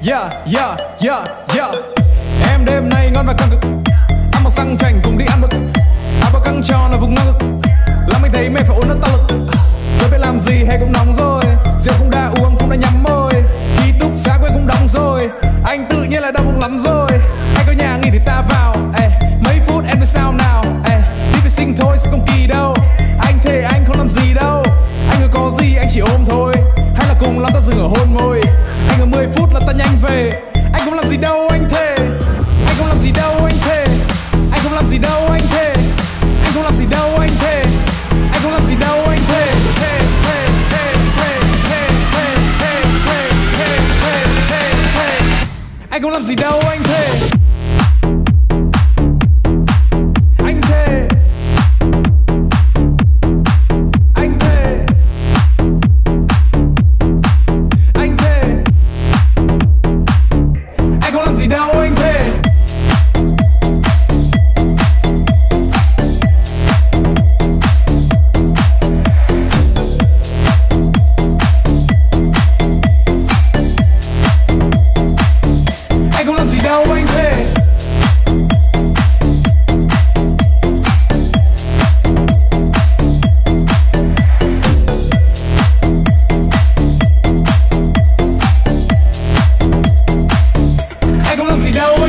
Yeah, yeah, yeah, yeah. Em đêm nay ngon và căng cực. Ăn mặc sang chảnh cùng đi ăn mực. Áo bao căng tròn là vùng ngang ngực. Làm anh thấy mẹ phải ốn nó tao lực. Giờ biết làm gì hay cũng nóng rồi. Rượu cũng đã uống cũng đã nhắm môi. Ký túc xá quên cũng đóng rồi. Anh tự nhiên là đau bụng lắm rồi. Anh có nhà nghỉ thì ta vào. Ê, mấy phút em biết sao nào. Ê, đi vệ sinh thôi sẽ không kỳ đâu. Anh thề anh không làm gì đâu. Anh có gì anh chỉ ôm thôi. Hay là cùng lắm ta dừng ở hôn môi. Anh ở 10 phút là ta nhanh về. Anh không làm gì đâu anh thề. Anh không làm gì đâu anh thề. Anh không làm gì đâu anh thề. Anh không làm gì đâu anh thề. Anh không làm gì đâu anh thề. Anh không làm gì đâu anh thề. Anh thề. Anh thề. Anh thề. Anh không làm gì đâu anh thề. Anh không làm gì đâu anh thề. Anh không làm gì đâu